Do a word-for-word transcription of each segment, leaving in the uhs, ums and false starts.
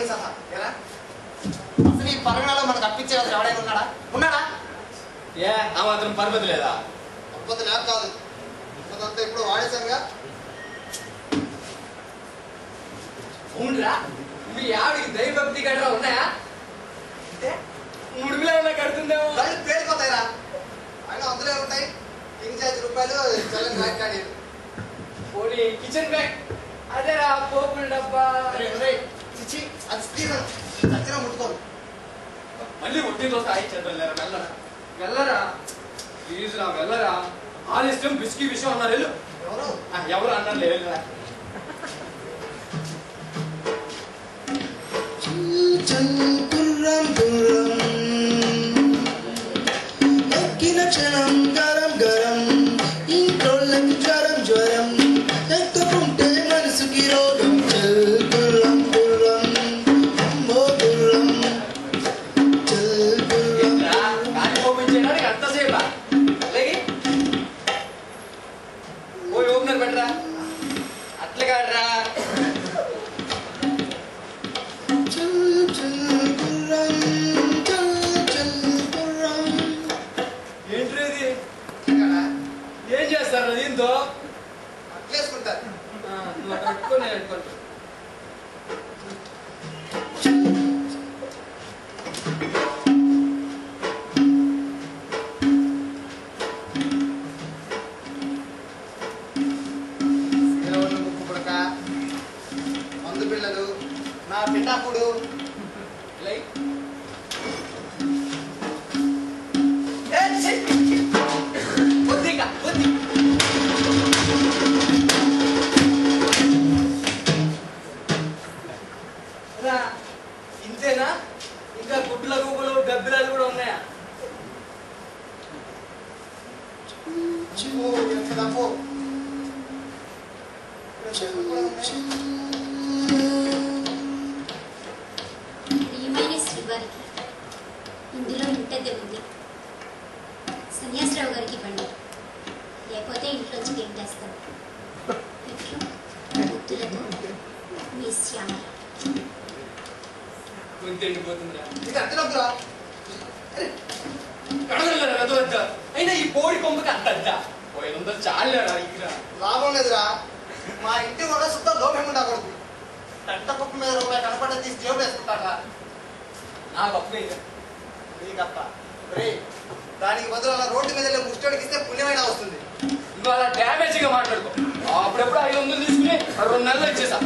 పోయి సహా ఎలా అసలు ఈ పరగణలో మనకు అప్పించే అతను ఎవడైనా ఉన్నాడా ఉన్నాడా ఏ ఆ మాత్రం పరపతి లేదా పరపతి లేక కాదు అదంతా ఇప్పుడు వాడేశానుగా అవునరా మీ ఆవిడికి దైవభక్తి గట్రా ఉన్నాయా అంటే మూడు వేల కడుతుందేమో దానికి పేరుకోతాయిరా ఆయన వందలే ఉంటాయి కింగ్ చార్జ్ రూపాయలు చల్లని రాకాడి పోనీ కిచెన్ బ్యాగ్ అదేరా పోపుల డబ్బా చిచ్చి అది స్త్రీలు సత్యం ముట్టుకోరు మళ్ళీ ఒట్టితో స్థాయి చదవలేరా వెళ్ళరా వెళ్ళరా ప్లీజ్ రా వెళ్ళరా ఆలస్యం బిస్కీ విషయం అన్నారు వెళ్ళు ఎవరు ఎవరు అన్నారు లేదురా గుర్రం గుర్రం ఎక్కిన క్షణం గరం గరం ఇంట్లోకి జ్వరం జ్వరం ఎత్తుకుంటే మనసుకి రోగం చల్ గుర్రం గుర్రం అమ్మో గుర్రం చల్ గుర్రం కానీ పంపించేయడానికి అంతసేపా అలాగే పోయి ఓపెనర్ పెట్టరా అట్లా కాడరా ఏం చేస్తారు దీంతో అట్లేసుకుంటారు నువ్వు అక్కడ పెట్టుకో నేను పెట్టుకుంటా ముక్కు పుడక మందు పిల్లలు నా పిండాకుడు లైక్ ఇంతేనా ఇంకా గుడ్ల గుబులు గబ్బిలాలు కూడా ఉన్నాయా ప్రియమైన శ్రీవారికి ఇందులో ఇంటదే ఉంది సన్యాసరావు గారికి ఇవ్వండి లేకపోతే ఇంట్లోంచి గెంటేస్తాం ఇట్లు బుద్ధులతో మీ శ్యామ అయినా ఈ పోడి కొంపకి అంత పోయినంత చాలేరా లాభం లేదురా మా ఇంటి కూడా సుద్ధ లోపం ఉండకూడదు పెద్ద పప్పు మీద రూపాయి కనపడ తీసి జేబు వేసుకుంటారా నా గొప్ప నీకప్ప రే దానికి బదులు అలా రోడ్డు మీద ముస్టోడికి ఇస్తే పుణ్యమైన వస్తుంది ఇవాళ డ్యామేజ్గా మాట్లాడుకో అప్పుడప్పుడు ఐదు వందలు తీసుకుని రెండు నెలలు ఇచ్చేసా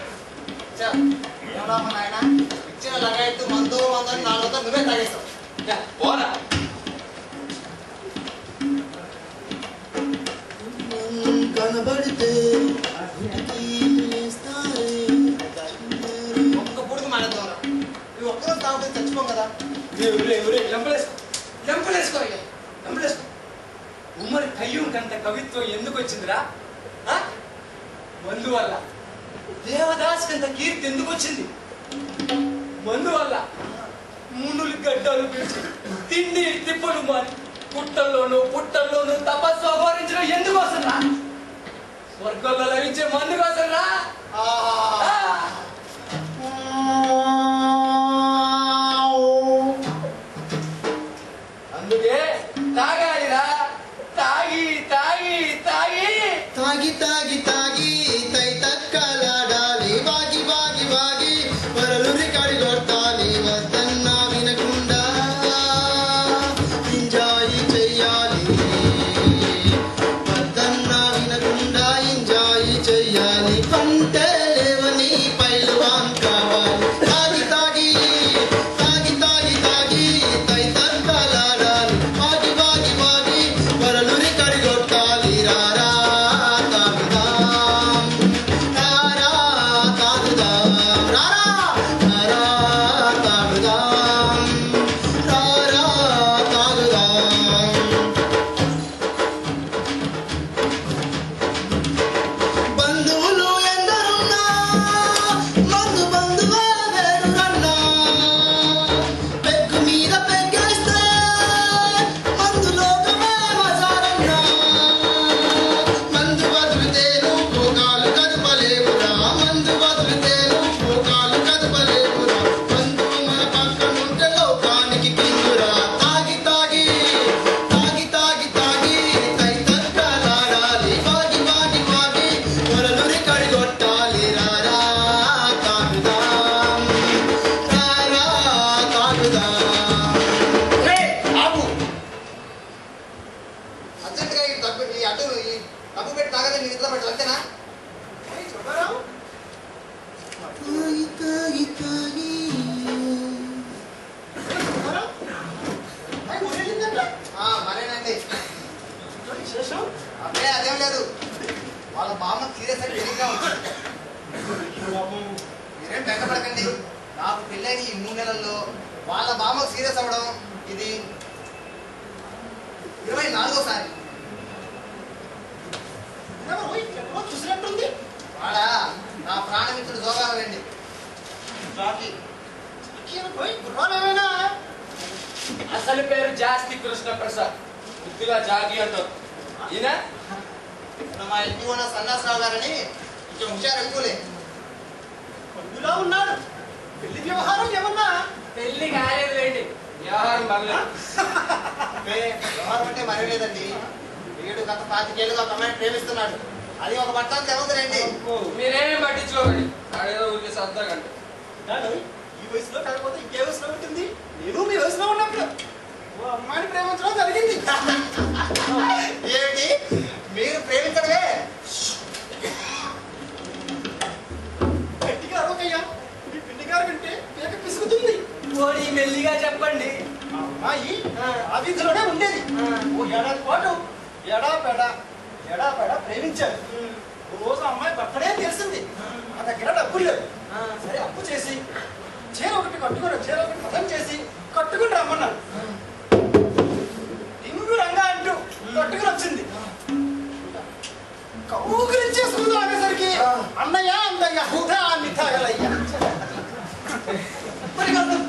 ఎవడా మా నాయన ఇచ్చిన లగాయత్తు మందు మందని నాలుగు వందలు నువ్వే తాగేస్తావు పోరా కనబడితే ఒక్క పుడుకు మానేద్దాంరా నువ్వు ఒక్కరోజు తాగుతుంది చచ్చిపోం కదా లెంపలేసుకో లెంపలేసుకో ఉమ్మడి కయ్యం కంత కవిత్వం ఎందుకు వచ్చిందిరా మందు వల్ల దేవదాస్ కంత కీర్తి ఎందుకు వచ్చింది మందు వల్ల మునులు గడ్డలు పిలిచి తిండి తిప్పలు మాని పుట్టల్లోనూ పుట్టల్లోనూ తపస్సు అఘోరించడం ఎందుకు వస్తుందా స్వర్గంలో లభించే మందు కోసంరా అందుకే తాగాలిరా తాగి తాగి తాగి తాగి తాగి తాగి తై తక్కలాడాలి వాగి వాగి వాగి వరలు రికాడి కొట్టాలి వద్దన్నా వినకుండా ఎంజాయ్ చెయ్యాలి వద్దన్నా వినకుండా ఎంజాయ్ చెయ్యాలి పంటే లేవని పైల పెళ్ళైన ఈ మూడు నెలల్లో వాళ్ళ బామ్మకు సీరియస్ అవ్వడం ఇది ఇరవై నాలుగోసారి. చూసినట్టుంది. వాడా నా ప్రాణమిత్రుడు జోగాలండి. జాకి గుర్రాలేమైనా అసలు పేరు జాస్తి కృష్ణ ప్రసాద్, బుద్ధిగా జాగి అంటారు. ఈయన మా ఇంటి ఉన్న సన్నాసరావు గారని కొంచెం హుషారు ఎక్కువలే. పండులా ఉన్నాడు. పెళ్లి వ్యవహారం ఏమన్నా? పెళ్లి కాలేదులేండి, వ్యవహారం బాగలేదు. వ్యవహారం అంటే మరీ లేదండి. వీడు గత పాతికేళ్ళుగా ఒక అమ్మాయిని ప్రేమిస్తున్నాడు. అది ఒక పట్టానికి ఏమవుతుందండి. మీరేం పట్టించుకోకండి, ఆడేదో ఊరికే సర్దాకండి. ఈ వయసులో కాకపోతే ఇంకే వయసులో ఉంటుంది? నేను మీ వయసులో ఉన్నప్పుడు ఓ అమ్మాయిని ప్రేమించడం జరిగింది. ఏమిటి మీరు ప్రేమించడమే? గట్టిగా అరవకయ్యా, మీ పిండి గారు వింటే పేక పిసుకుతుంది. పోనీ మెల్లిగా చెప్పండి. ఆ అమ్మాయి ఆ వీధిలోనే ఉండేది. ఓ ఏడాది పాటు ఎడా పెడ ఎడా పెడ ప్రేమించాడు. ఓ రోజు ఆ అమ్మాయి బర్త్డే తెలిసింది. నా దగ్గర డబ్బులు లేవు. సరే అప్పు చేసి చీర ఒకటి కట్టుకుని చీర ఒకటి పదం చేసి కట్టుకుని రమ్మన్నాడు. ఇంగు రంగా అంటూ కట్టుకుని వచ్చింది. కౌగులించేసుకుంది అనేసరికి అన్నయ్య అందయ్య హుదా మిఠాగలయ్యా. మరి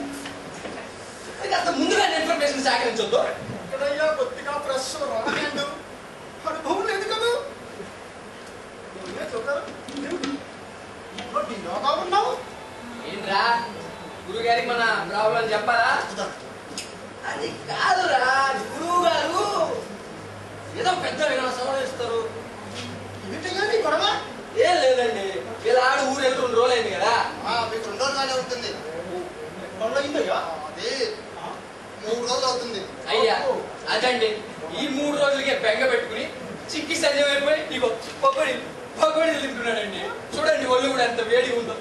కాస్త ముందుగా ఇన్ఫర్మేషన్ సేకరించొద్దు. ఎక్కడయ్యా కొద్దిగా ఫ్రెష్ రాండు అనుభవం లేదు కదా. నువ్వే చూడాలి. ఇంట్లో ఢిల్లోగా ఉన్నావు. ఏంట్రా గురుగారికి మన ప్రాబ్లం చెప్పాలా? అది కాదురా, గురువు గారు ఏదో పెద్ద వినాశం ఇస్తారు. ఇదిటయ్యా నీ గొడవ? ఏం లేదండి, ఇలా ఆడు ఊరు వెళ్ళి రెండు రోజులు అయింది కదా. మీకు రెండు రోజులుగానే ఉంటుంది. గొడవ అయిందయ్యా? అది మూడు రోజులు అవుతుంది. అయ్యా అదండి, ఈ మూడు రోజులకే బెంగ పెట్టుకుని చిక్కి సంజయ్ అయిపోయి ఇగో పకోడి పకోడి తింటున్నాడండి. చూడండి ఒళ్ళు కూడా ఎంత వేడిగా ఉందో.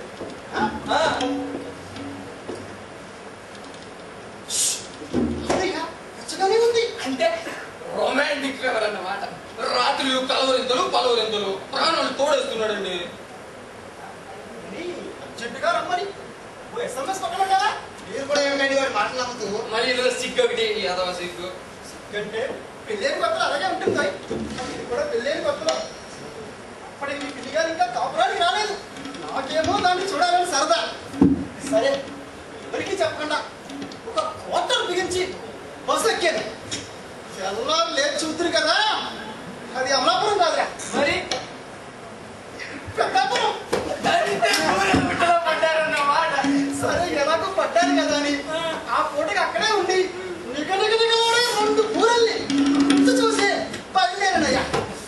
ఉంది అంటే రొమాంటిక్ ఫీవర్ అన్నమాట. రాత్రులు కలవరింతలు పలవరింతలు ప్రాణాలు తోడేస్తున్నాడండి. అర్జెంటుగా రమ్మని ఓ ఎస్ఎంఎస్ కొట్టమంటా? మీరు కూడా ఏమిటండి వాడి మాటలు నమ్ముతూ? మళ్ళీ ఇందులో సిగ్గు ఒకటి, యాదవ సిగ్గు. సిగ్గంటే పెళ్ళైన కొత్తలో అలాగే ఉంటుంది. ఇది కూడా పెళ్ళైన కొత్తలో. అప్పటికి మీ పిల్లి గారు ఇంకా కాపురానికి రాలేదు. నాకేమో దాన్ని చూడాలని సరదా. సరే ఎవరికి చెప్పకుండా ఒక కోటర్ బిగించి బస్సు ఎక్కాను. తెల్లారు లేచి చూద్దరు కదా, అది అమలాపురం కాదురా, మరి పెద్దాపురం. పడ్డారన్నమాట. సరే ఎలాగో పడ్డాను కదా అని ఆ పూటకి అక్కడే ఉండి నిగ నిగ నిగలాడే రెండు పూరల్ని అంత చూసి బయలుదేరనయ్యా.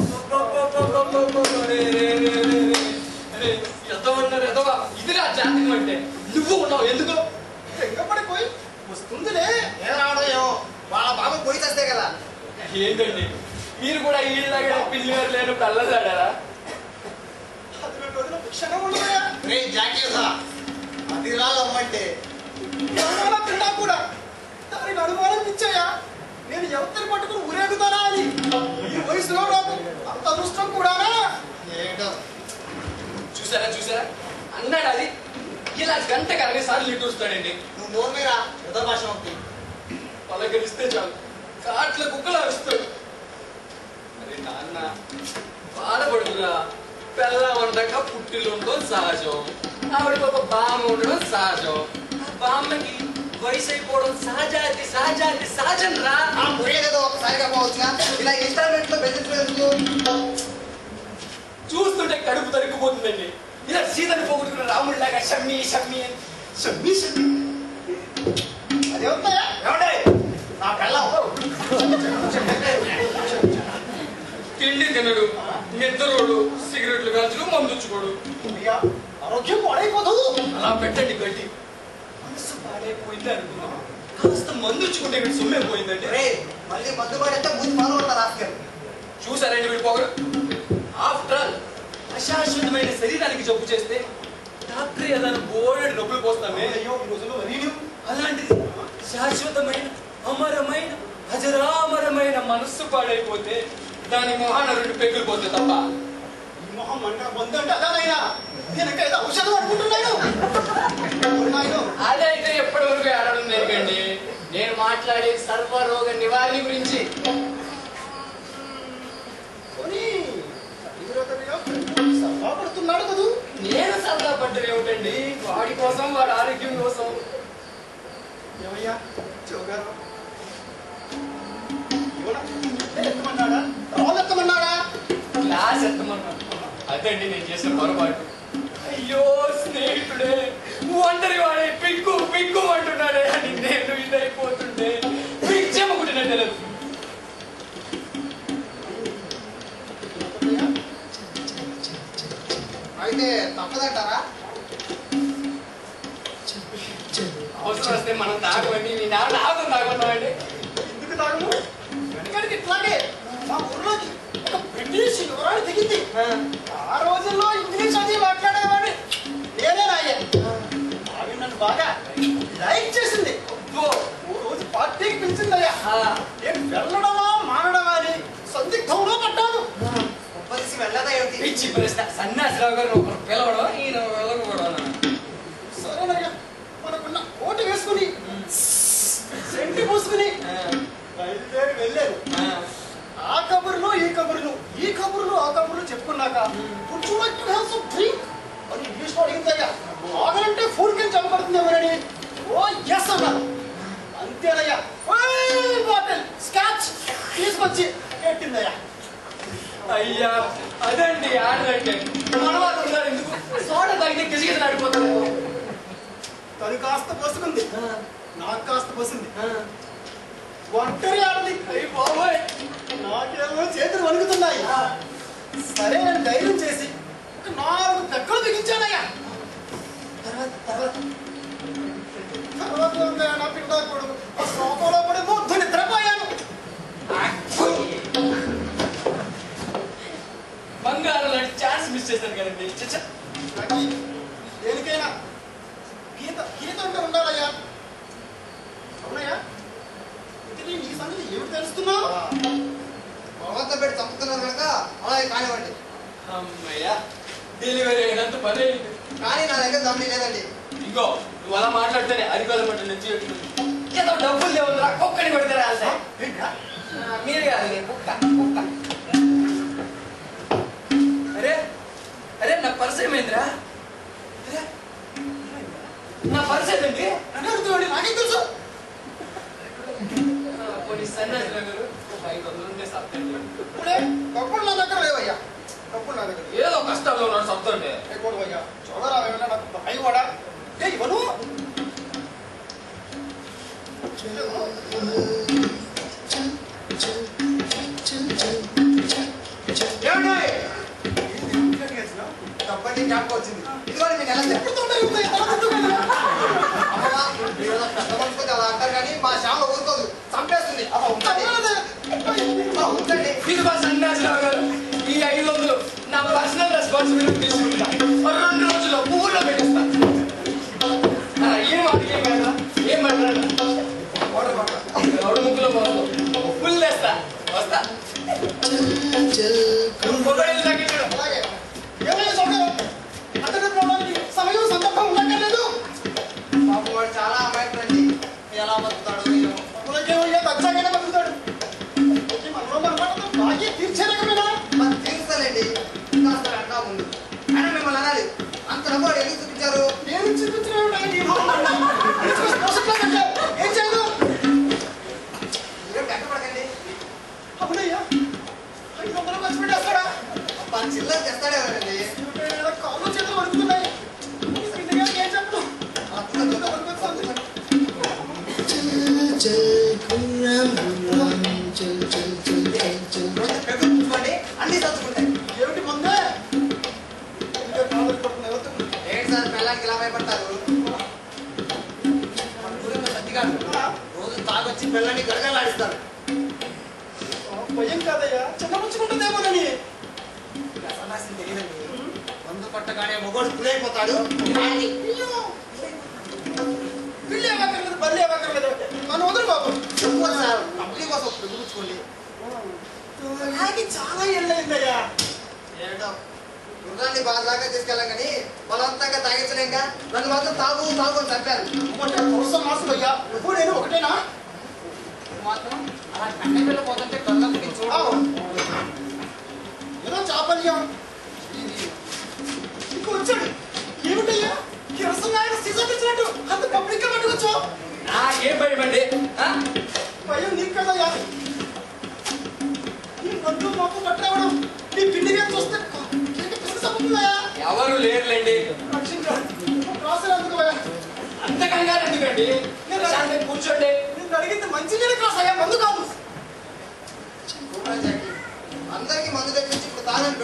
ఇదిరా జాతకం అంటే. నువ్వు ఉన్నావు ఎందుకు? తెంగపడిపోయి వస్తుందిలే. ఏం రావడం ఏమో వాళ్ళ బాబు పోయి చేస్తే కదా. ఏంటండి మీరు కూడా ఈళ్ళగా పిల్లి గారు లేనప్పుడు అల్లదాడారా? అది రెండు రోజుల క్షణం ఉండదయా. రే జాకీ అది రాళ్ళు అమ్మంటే అనుమానం తిన్నా కూడా దానికి అనుమానం ఇచ్చాయా. నేను ఎవరిని పట్టుకుని ఊరేగుతానా అని. ఈ వయసులో నాకు అంత అదృష్టం కూడానా? ఏంటో చూసారా చూసారా అన్నాడు. అది ఇలా గంటకు అరవై సార్లు నిట్టూస్తాడండి. నువ్వు నోరు మీద ఉదర భాష అవుతుంది. పలకరిస్తే చాలు కాట్ల కుక్కలు అరుస్తాడు. అరే నాన్న బాధపడుతురా, పెళ్ళ వండక పుట్టిలు ఉండడం సహజం, ఆవిడకి ఒక బామ్మ ఉండడం సహజం, ఆ బామ్మకి వయసు అయిపోవడం సహజాతి సహజాతి సహజం రా. ఆ మురేదేదో ఒకసారిగా పోవచ్చుగా. ఇలా ఇన్స్టాల్మెంట్ లో బెదిరించలేదు. చూస్తుంటే కడుపు తరుక్కుపోతుందండి. ఇలా సీతను పోగొట్టుకున్న రాముడిలాగా షమ్మి షమ్మి అని షమ్మి షమ్మి. అదేవుతాయా ఏమంటే నా పెళ్ళం తిండి తినడు, నిద్రోడు, సిగరెట్లు కాల్చుడు, మందుచ్చుకోడు. ఆరోగ్యం పాడైపోదు. అలా పెట్టండి గడ్డి. మనసు పాడైపోయింది అనుకున్నాం, కాస్త మందుచ్చుకుంటే వీడి సొమ్మే పోయిందండి. రే మళ్ళీ మద్దు పడితే ముందు పాలు ఉంటారు ఆస్కర్. చూసారండి వీడి పొగడు. ఆఫ్టర్ ఆల్ అశాశ్వతమైన శరీరానికి జబ్బు చేస్తే డాక్టర్ ఏదైనా బోర్డు డబ్బులు పోస్తామే. అయ్యో ఈ రోజుల్లో వరీను. అలాంటిది శాశ్వతమైన అమరమైన అజరామరమైన మనస్సు పాడైపోతే దాని మొహాన రెండు పెగ్గులు పోతే తప్ప. ఈ మొహం మంట బంధు అంటే అదానైనా నేనకైతే ఔషధం అనుకుంటున్నాను. అదైతే మాట్లాడే సర్వరోగ నివారణ గురించి. సరదా పడుతున్నాడు కదూ. నేను సరదా పడ్డది ఏమిటండి, వాడి కోసం, వాడి ఆరోగ్యం కోసం. ఏమయ్యా చౌగారు ఎత్తమన్నాడా, రాళ్ళు ఎత్తమన్నాడా, క్లాస్ ఎత్తమన్నాడు. అదండి నేను చేసిన పొరపాటు. అయ్యో స్నేహితుడే, ఒంటరి వాడే పిక్కు పిక్కు అంటున్నాడే అని నేను ఇదైపోతుండే పిచ్చెమ్మకుంటున్నట్టు. అయితే తప్పదంటారా? అవసరం వస్తే మనం తాగమని మీ నాన్న ఆగం తాగమన్నామండి. ఎందుకు తాగము? వెనకడికి ఇట్లాగే మా ఊర్లోకి ఒక బ్రిటిష్ యువరాణి దిగింది. ఆ రోజుల్లో ఇంగ్లీష్ అది మాట్లాడేవాడిని నేనే రాయ్యా. ఆమె నన్ను బాగా లైక్ చేసింది. ఓ రోజు పార్టీకి పిలిచిందయ్యా. నేను వెళ్ళడమా మానడమా అని సందిగ్ధంలో పడ్డాను. ఒప్పదిసి వెళ్ళదా ఏమిటి? పిచ్చి ప్రశ్న. సన్యాసిరావు గారు ఒకరు పిలవడం, ఈయన వెళ్ళకపోవడం. సరేనయ్యా, మనకున్న ఓటు వేసుకుని సెంటి పూసుకుని బయలుదేరి వెళ్ళారు. ఆ కబుర్లు ఈ కబుర్లు ఈ కబుర్లు ఆ కబుర్లు చెప్పుకున్నాక డ్రింక్ అని ఇంగ్లీష్ లో అడిగిందయ్యా. ఆగలంటే ఫుల్ కింద చల్లబడుతుందేమోనని ఓ ఎస్ అన్నారు. అంతేనయ్యా, ఫుల్ బాటిల్ స్కాచ్ తీసుకొచ్చి పెట్టిందయ్యా. అయ్యా అదండి ఆడదంటే. మనవాళ్ళు ఉన్నారు ఎందుకు, సోడా తాగితే గిజగిజలు ఆడిపోతారు. తను కాస్త పోసుకుంది, నాకు కాస్త పోసింది. ఒంటరి ఆడది. అయ్యి బాబోయ్, నాకేమో చేతులు వణుకుతున్నాయి. సరే నేను ధైర్యం చేసి ఒక నాలుగు పెక్కలు బిగించానయ్యా. తర్వాత తర్వాత తర్వాత ఉందా నా పిండా కొడుకు ఆ సోఫాలో పడి ముద్దు నిద్రపోయాను. బంగారం లాంటి ఛాన్స్ మిస్ చేశాను కదండి. చచ్చా, దేనికైనా గీత గీత అంటే ఉండాలయ్యా. అవునయ్యా, ఇది నీ సంగతి ఏమిటి తెలుస్తున్నావు? భగవంతుడు పెట్టి చంపుతున్నారు కనుక అలాగే కానివ్వండి. అమ్మయ్యా, డెలివరీ అయినంత పని అయింది. కానీ నా దగ్గర దమ్మి లేదండి. ఇంకో నువ్వు అలా మాట్లాడితేనే అరికోదమంటే నుంచి ఏదో డబ్బులు లేవురా, ఒక్కడి కొడితే రాలే. మీరు కాదు, నేను కుక్క కుక్క. అరే అరే నా పర్స్ ఏమైందిరా? అరే నా పర్స్ ఏదండి? నన్ను అడుగుతున్నాడు, నాకేం తెలుసు? కొన్ని సన్యాసి గారు ఐదు వందలు ఉంటే సత్తండి. ఇప్పుడే డబ్బులు నా దగ్గర లేవయ్యా. డబ్బులు నా దగ్గర ఏదో కష్టంలో ఉన్నాడు సత్తండి. లేకూడదు అయ్యా. చోదరా ఏమన్నా నాకు భయం కూడా ఏ ఇవ్వను. డబ్బని జ్ఞాపకం వచ్చింది. ఇదిగోండి మీకు ఎలా ఎప్పుడు అమ్మా మీరు పెద్ద మనుషులు అలా అంటారు కానీ మా శ్యామ ఊరుకోదు, చంపేస్తుంది. ఉందండి. ఇదిగో సన్యాసిరావు గారు, ఈ ఐదు వందలు నా పర్సనల్ రెస్పాన్సిబిలిటీ తీసుకుంటా. రెండు రోజుల్లో ఊళ్ళో పెట్టిస్తా. ఏం అడిగే కదా, ఏం మాట్లాడ ముక్కులో పోదు, ఫుల్ వేస్తా, వస్తా. మొబైల్ తగ్గించడం అలాగే ఏమైనా సౌకర్యం అతని పోవడానికి సమయం సందర్భం ఉండక్కర్లేదు. పాపం వాడు చాలా అమాయకుడండి. ఎలా బతుకుతాడు? పులకేమయ్యా దచ్చాగానే బతుకుతాడు. మనలో మన మాట బాగా తీర్చే రకమేనా? మరి తీరుస్తానండి. కాస్త అంటా ముందు ఆయన మిమ్మల్ని అనాలి. అంత డబ్బు వాడు ఎందుకు చూపించారు? నేను చూపించిన ఏం చేయదు. మీరు వెంటపడకండి. అవునయ్యా, ఐదు వందలు ఖర్చు పెట్టేస్తాడా? పని చిల్లర తెస్తాడే కదండి. కాళ్ళు చేతులు వణుకుతున్నాయి. ఏం చెప్పను? చూసుకోండి, అన్ని చదువుకుంటాయి. ఏమిటి ముందే ఏంటి సార్ పిల్లలకి ఇలా భయపడతారు? మన ఊరిలో సత్తిగాడు రోజు తాగొచ్చి పిల్లని గడగలాడిస్తారు. భయం కాదయ్యా, చిన్న పుచ్చుకుంటుందేమోనని. సన్నాసి తెలియదండి. మందు పట్టగానే మొగోడు పులైపోతాడు. పిల్లి అవ్వక్కర్లేదు, బల్లి అవ్వక్కర్లేదు, నన్ను వదులు బాబు. చెప్పు సార్, అప్పుల కోసం పిలుపుచ్చుకోండి. నాకు చాలా ఏళ్ళయిందయ్యా. ఏమిటో గుర్రాన్ని బాగా దాకా తీసుకెళ్ళాం కానీ బలవంతంగా తాగించలేక నన్ను మాత్రం తాగు తాగు అని చంపారు. మాసం మాసం అయ్యా, నువ్వు నేను ఒకటేనా? మాత్రం అలా కన్నె పిల్ల పోతుంటే కళ్ళకి చూడవు. ఏదో చాపల్యం ఇంకో వచ్చాడు. ఏమిటయ్యా కిరసనాయన సీజన్ ఇచ్చినట్టు అంత పబ్లిక్ గా పట్టుకోవచ్చు. నాకేం భయం అండి? భయం నీకు కదయ్యా. నీ పట్టు మాకు పట్టవడం నీ పిండిగా చూస్తే ఎవరు లేరులేండి. రాసేందుకు అంత కంగారు ఎందుకండి? కూర్చోండి. నేను అడిగింది మంచి నీళ్ళు క్రాస్ అయ్యా, మందు కాదు. అందరికి మందు తెప్పించి ఇప్పుడు తాగండి.